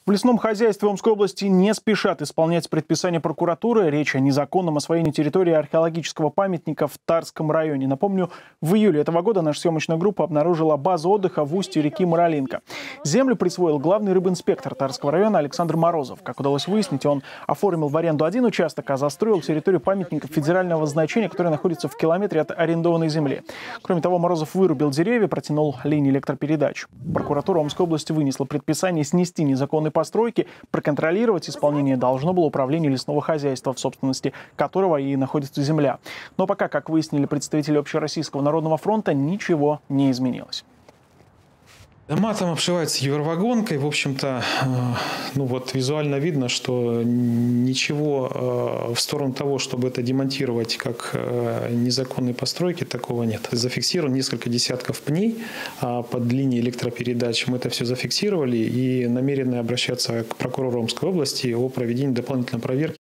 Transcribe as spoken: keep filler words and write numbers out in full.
В лесном хозяйстве Омской области не спешат исполнять предписания прокуратуры. Речь о незаконном освоении территории археологического памятника в Тарском районе. Напомню, в июле этого года наша съемочная группа обнаружила базу отдыха в устье реки Маралинка. Землю присвоил главный рыбинспектор Тарского района Александр Морозов. Как удалось выяснить, он оформил в аренду один участок, а застроил территорию памятника федерального значения, который находится в километре от арендованной земли. Кроме того, Морозов вырубил деревья, протянул линии электропередач. Прокуратура Омской области вынесла предписание снести незаконный постройки. Проконтролировать исполнение должно было управление лесного хозяйства, в собственности которого и находится земля. Но пока, как выяснили представители Общероссийского народного фронта, ничего не изменилось. Дома там обшиваются евровагонкой. В общем-то, ну вот визуально видно, что ничего в сторону того, чтобы это демонтировать как незаконные постройки, такого нет. Зафиксировано несколько десятков пней под линией электропередач. Мы это все зафиксировали и намерены обращаться к прокурору Омской области о проведении дополнительной проверки.